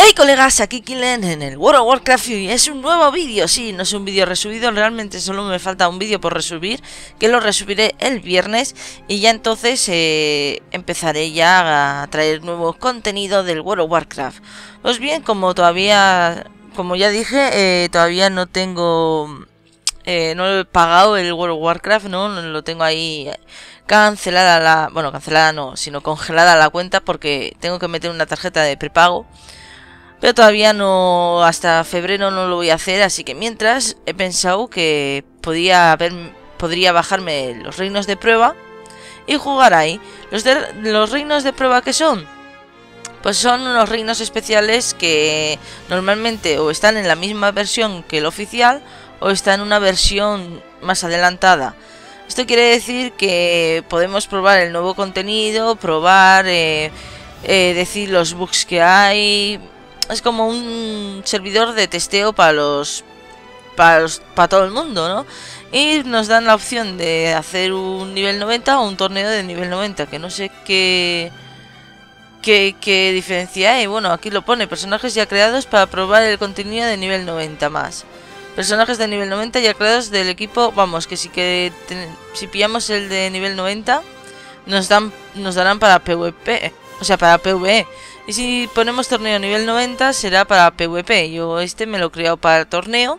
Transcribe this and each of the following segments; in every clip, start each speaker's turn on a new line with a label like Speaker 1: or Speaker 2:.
Speaker 1: Hey colegas, aquí Killen en el World of Warcraft y es un nuevo vídeo. Sí, no es un vídeo resubido, realmente solo me falta un vídeo por resubir, que lo resubiré el viernes y ya entonces empezaré ya a traer nuevo contenido del World of Warcraft. Pues bien, como ya dije, todavía no tengo, no he pagado el World of Warcraft, no lo tengo ahí cancelada bueno, cancelada no, sino congelada la cuenta porque tengo que meter una tarjeta de prepago. Pero todavía no, hasta febrero no lo voy a hacer, así que mientras he pensado que podría bajarme los reinos de prueba y jugar ahí. Los reinos de prueba, ¿qué son? Pues son unos reinos especiales que normalmente o están en la misma versión que el oficial o están en una versión más adelantada. Esto quiere decir que podemos probar el nuevo contenido, probar, decir los bugs que hay. Es como un servidor de testeo para todo el mundo, ¿no? Y nos dan la opción de hacer un nivel 90 o un torneo de nivel 90, que no sé qué diferencia hay. Bueno, aquí lo pone, personajes ya creados para probar el contenido de nivel 90 más. Personajes de nivel 90 ya creados del equipo, vamos, que si pillamos el de nivel 90 nos darán para PvP, o sea, para PvE. Y si ponemos torneo nivel 90 será para PvP. Yo me lo he creado para el torneo,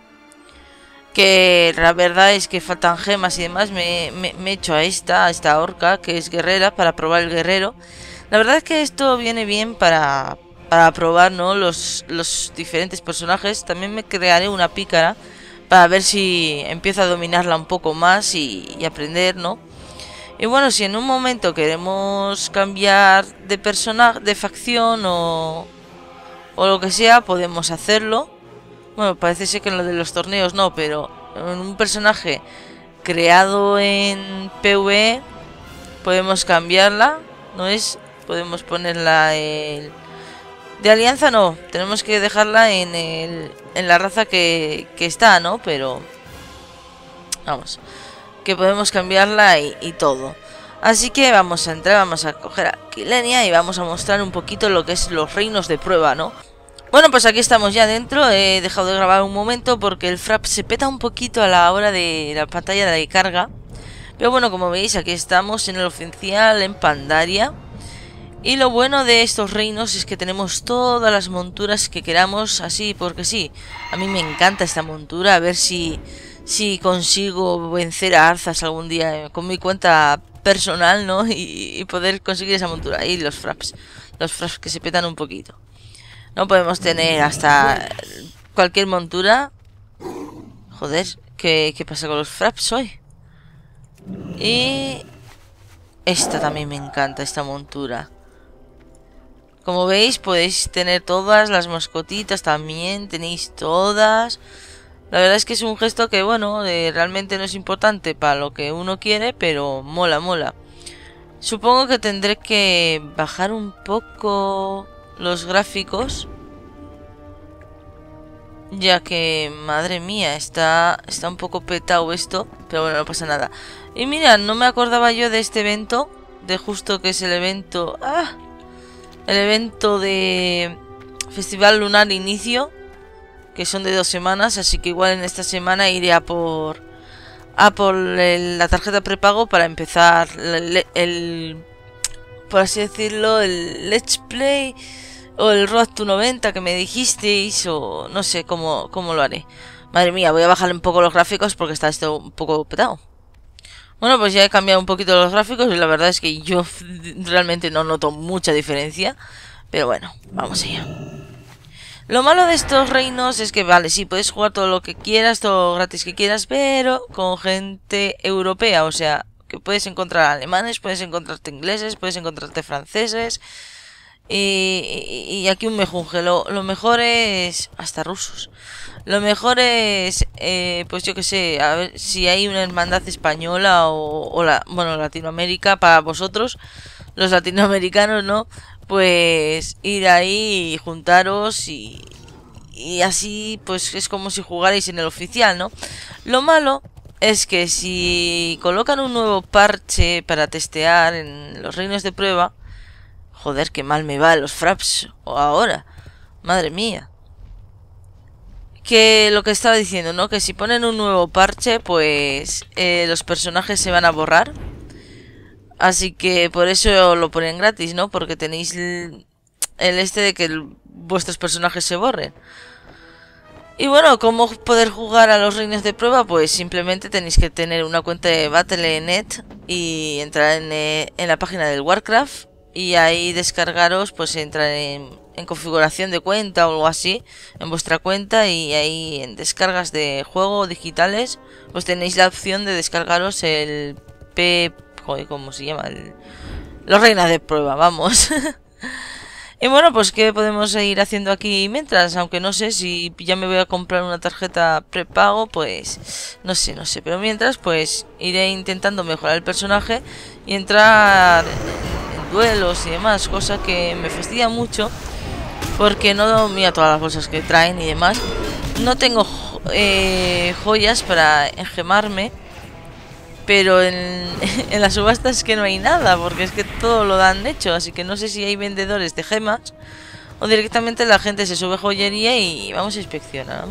Speaker 1: que la verdad es que faltan gemas y demás. Me he hecho a esta orca, que es guerrera, para probar el guerrero. La verdad es que esto viene bien para probar, ¿no? los diferentes personajes. También me crearé una pícara para ver si empiezo a dominarla un poco más y aprender, ¿no? Y bueno, si en un momento queremos cambiar de personaje, de facción o lo que sea, podemos hacerlo. Bueno, parece ser que en lo de los torneos no, pero en un personaje creado en PvE podemos cambiarla, ¿no es? Podemos ponerla de alianza, no, tenemos que dejarla en la raza que está, ¿no? Pero vamos, que podemos cambiarla y todo. Así que vamos a entrar, vamos a coger a Killenia y vamos a mostrar un poquito lo que es los reinos de prueba, ¿no? Bueno, pues aquí estamos ya dentro. He dejado de grabar un momento porque el frap se peta un poquito a la hora de la pantalla de carga. Pero bueno, como veis, aquí estamos en el oficial, en Pandaria. Y lo bueno de estos reinos es que tenemos todas las monturas que queramos, así porque sí. A mí me encanta esta montura, a ver si consigo vencer a Arzas algún día con mi cuenta personal, ¿no? Y poder conseguir esa montura. Y los fraps que se petan un poquito. No podemos tener hasta cualquier montura. Joder, ¿qué pasa con los fraps hoy? Y esta también me encanta, esta montura. Como veis, podéis tener todas las mascotitas también, tenéis todas. La verdad es que es un gesto que, bueno, realmente no es importante para lo que uno quiere, pero mola. Supongo que tendré que bajar un poco los gráficos, ya que, madre mía, está un poco petado esto, pero bueno, no pasa nada. Y mira, no me acordaba yo de este evento, de justo que es el evento... El evento de Festival Lunar Inicio, que son de 2 semanas, así que igual en esta semana iré a por la tarjeta prepago para empezar por así decirlo, el Let's Play o el Road to 90 que me dijisteis, o no sé cómo lo haré. Madre mía, voy a bajar un poco los gráficos porque está esto un poco petado. Bueno, pues ya he cambiado un poquito los gráficos y la verdad es que yo realmente no noto mucha diferencia. Pero bueno, vamos allá. Lo malo de estos reinos es que, vale, sí, puedes jugar todo lo que quieras, todo lo gratis que quieras, pero con gente europea. O sea, que puedes encontrar alemanes, puedes encontrarte ingleses, puedes encontrarte franceses. Y aquí un mejunje. Lo mejor es... hasta rusos. Lo mejor es, pues yo que sé, a ver si hay una hermandad española bueno, Latinoamérica para vosotros, los latinoamericanos, ¿no? Pues ir ahí y juntaros y así, pues es como si jugarais en el oficial, ¿no? Lo malo es que si colocan un nuevo parche para testear en los reinos de prueba, joder, qué mal me va los fraps ahora. Madre mía. Que lo que estaba diciendo, ¿no? Que si ponen un nuevo parche, pues los personajes se van a borrar. Así que por eso lo ponen gratis, ¿no? Porque tenéis el este de que vuestros personajes se borren. Y bueno, ¿cómo poder jugar a los reinos de prueba? Pues simplemente tenéis que tener una cuenta de Battle.net y entrar en la página del Warcraft. Y ahí descargaros, pues entrar en configuración de cuenta o algo así en vuestra cuenta, y ahí en descargas de juego digitales pues tenéis la opción de descargaros el joder, ¿cómo se llama? Los reinos de prueba, vamos. Y bueno, pues ¿qué podemos seguir haciendo aquí mientras? Aunque no sé si ya me voy a comprar una tarjeta prepago, pues no sé. Pero mientras pues iré intentando mejorar el personaje y entrar en duelos y demás, cosa que me fastidia mucho. Porque no mira todas las bolsas que traen y demás. No tengo joyas para engemarme. Pero en las subastas es que no hay nada, porque es que todo lo dan hecho. Así que no sé si hay vendedores de gemas o directamente la gente se sube joyería y vamos a inspeccionar,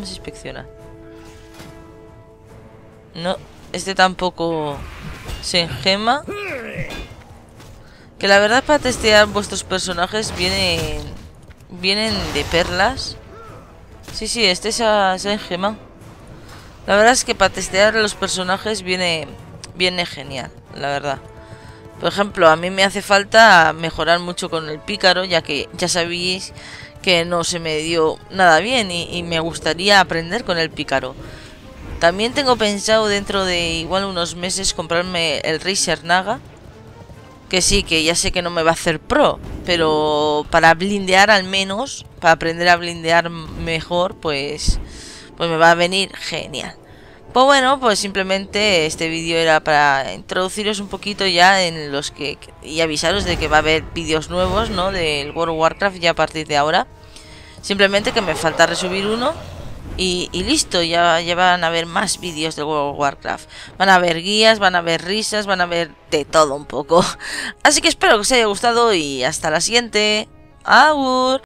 Speaker 1: No, este tampoco se engema. Que la verdad, para testear vuestros personajes vienen de perlas. Sí, este se ha engemado. La verdad es que para testear los personajes viene genial, la verdad. Por ejemplo, a mí me hace falta mejorar mucho con el pícaro, ya que ya sabéis que no se me dio nada bien y me gustaría aprender con el pícaro. También tengo pensado dentro de igual unos meses comprarme el Razer Naga, que sí, que ya sé que no me va a hacer pro, pero para blindear al menos, para aprender a blindear mejor, pues me va a venir genial. Pues bueno, pues simplemente este vídeo era para introduciros un poquito ya en los que... y avisaros de que va a haber vídeos nuevos, ¿no? Del World of Warcraft ya a partir de ahora. Simplemente que me falta resubir uno y listo, ya van a haber más vídeos del World of Warcraft. Van a haber guías, van a haber risas, van a haber de todo un poco. Así que espero que os haya gustado y hasta la siguiente. ¡Agur!